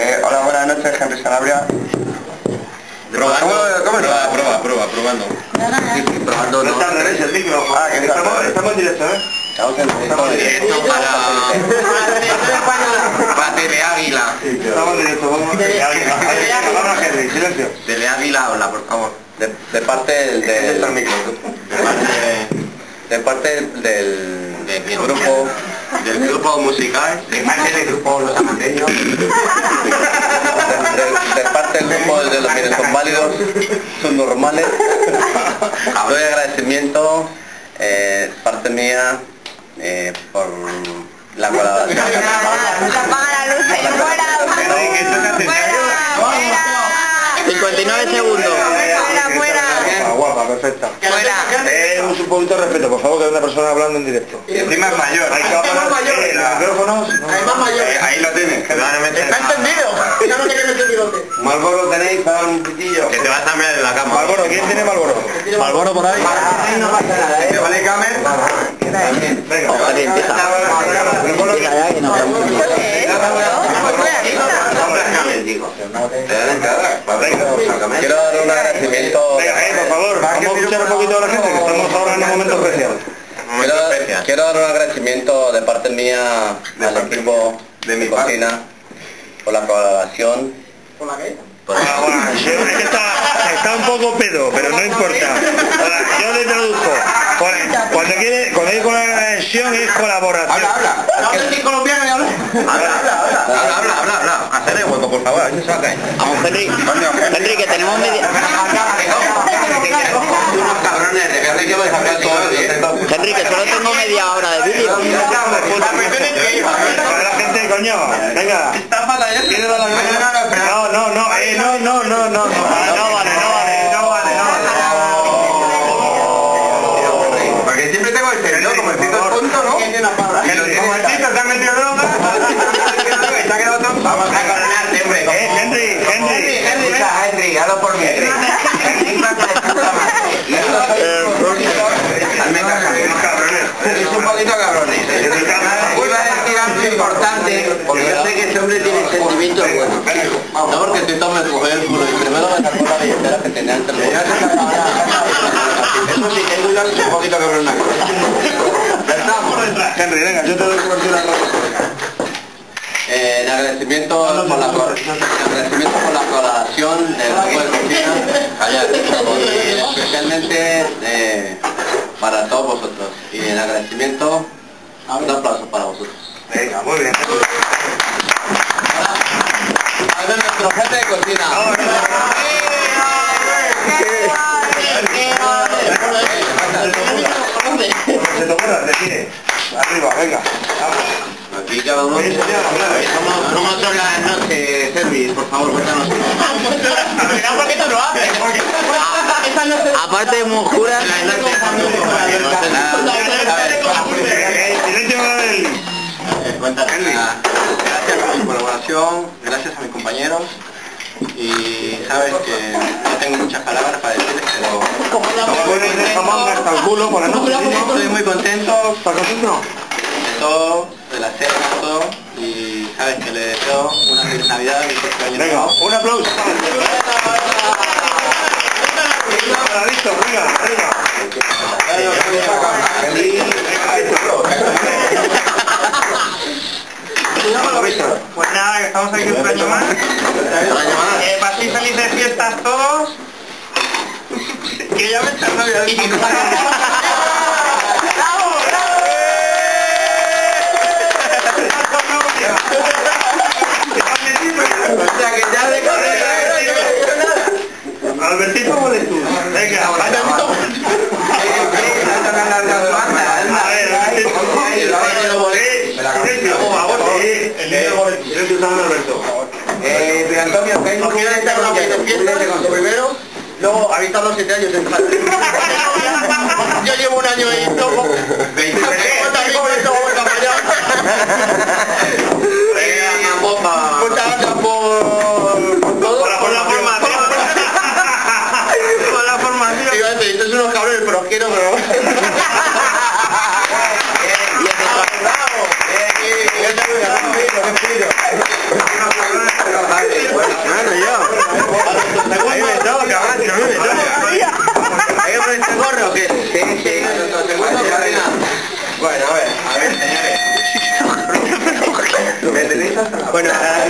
Hola, buenas noches, Henry Sanabria. Probando. Probando, no. Está al revés el micro. Estamos en directo, ¿eh? Estamos en directo para Tele Águila. Estamos en directo, vamos. Tele Águila. Henry, silencio. Tele Águila, habla, por favor. De parte del grupo musical, de parte del grupo Los Amateños, de parte del grupo de los que son válidos, son normales. Doy agradecimiento, parte mía, por la colaboración. Apaga la luz, fuera. 59 segundos. Fuera. Guapa, perfecta. Un poquito de respeto, por favor, que hay una persona hablando en directo. Y encima es mayor. Hay cámaras, los micrófonos. Además mayor. Ahí lo tienes. ¿Está entendido? Ya no tiene ese bigote. Malboro tenéis para dar un pitillo. Que te vas a mirar en la cama. Malboro, ¿quién tiene Malboro? Malboro por ahí. No pasa nada, ¿eh? ¿Vale, Camer? Venga. Ojalá empieza. Empieza ya que no Quiero dar un agradecimiento. Venga, por favor, vamos a escuchar un poquito a la gente, que estamos ahora en un momento especial. Quiero dar un agradecimiento de parte mía al equipo de mi cocina por la colaboración. ¿Por la qué? Es que está un poco pedo, pero no importa. Yo le traduzco. Cuando hay colaboración es colaboración. Habla. No sé si colombiano y habla. Habla. Hacer el hueco, por favor, a ver si se va a caer. Vamos, Henry, que tenemos media... Unos cabrones, de que voy a sacar todo. Henry, que solo tengo media hora de vídeo. La gente, coño, venga. Está mala, ¿eh? ¿Quieres dar la no vale. Porque siempre tengo el servidor, como el cito tonto, ¿no? Que los momentito te han metido droga. Y te ha quedado tonto. Vamos a coronarte, hombre. Henry, hazlo por mí. Es un poquito cabrones. Iba a decir algo importante, porque yo sé que este hombre tiene sentimientos buenos. No, porque estoy todo me coger el culo y primero me sacó la billetera que tenía entre los... Eso sí, tengo un poquito cabrón. Henry, venga, yo te doy cobertura a En agradecimiento por la colaboración del grupo de cocina, y especialmente para todos vosotros. Y en agradecimiento, un aplauso para vosotros. Venga, muy bien. Ahora nuestro jefe de cocina. Se te ocurra, te tire. Arriba, venga. Vamos. Aquí cada uno. ¿Cómo son las noches, Servis? Por favor, cuéntanos. ¿Por qué tú lo haces? Aparte de monjuras... Gracias por tu colaboración, gracias a mis compañeros, y sabes que no tengo muchas palabras para decirles, pero estoy muy contento. ¿Estás contento? De todo, de la cena, todo, y sabes que le deseo una feliz Navidad y feliz año Venga, nuevo. un aplauso. Listo, venga, venga. Pues nada, que estamos aquí un año más. Paséis felices fiestas todos. Que ya me echan Navidad. O sea que ya de Albertito, ¿cuál es tú? Venga, Antonio, Primero, luego habéis estado 7 años en casa. Yo llevo un año y poco. Muchas gracias por la formación. Por la formación. Iba a decir, estos son unos cabrones, pero os quiero, pero... Y eso está... Bueno, yo. A mí me toca, macho, a mí me toca. ¿Hay que poner este gorro o qué? Sí. Bueno, a ver, señores. Bueno,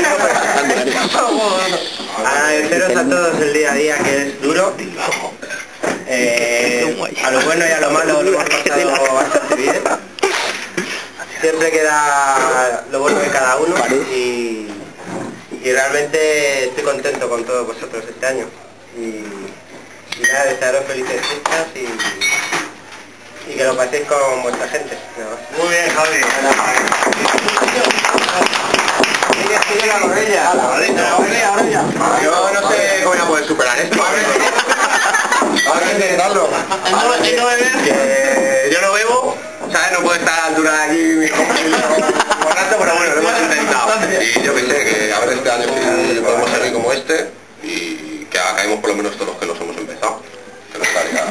agradeceros a todos el día a día, que es duro. A lo bueno y a lo malo lo hemos pasado bastante bien. Siempre queda lo bueno de cada uno y realmente estoy contento con todos vosotros este año. Y nada, desearos felices fiestas y que lo paséis con vuestra gente. Muy bien, Javi. Yo no sé cómo voy a poder superar esto. Ahora hay que intentarlo. Yo no bebo, ¿sabes? No puedo estar a la altura de aquí borracho, pero bueno, lo hemos intentado. Y yo que sé, que a ver este año si podemos salir como este y que acabemos por lo menos todos los que los hemos empezado. Que no estaría...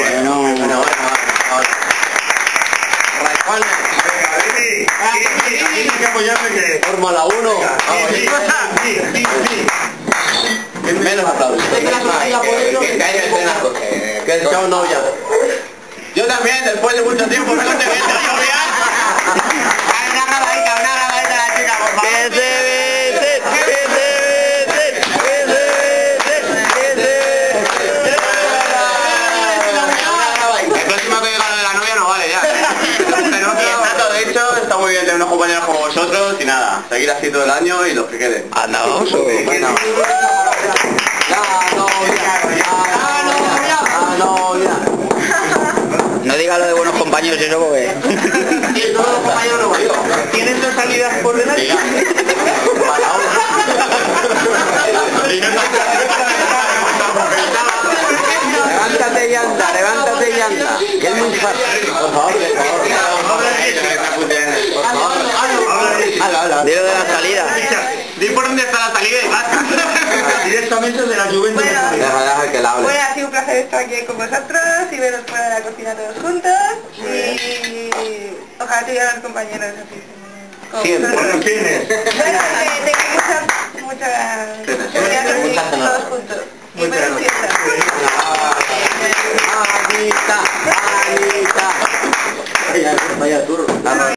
Fórmula 1. Menos aplausos. Que el chavo no ya. Yo también, después de mucho tiempo, me conté que una grabadita a la chica, por favor. La próxima que diga la novia no vale ya. De hecho, está muy bien tener unos compañeros como vosotros y nada, seguir así todo el año y los que queden. Anda, vamos. No diga lo de buenos compañeros eso porque... ¿Tienes 2 salidas por delante? Levántate y anda, que es muy fácil. Por favor. Dilo de la salida. Di por dónde está la salida y vas. Directamente de la Juventus. Deja que la hable. Bueno, ha sido un placer estar aquí con vosotros y veros fuera de la cocina todos juntos. Y ojalá tuviera los compañeros así. Siempre. ¿Quiénes? Bueno, tengo muchas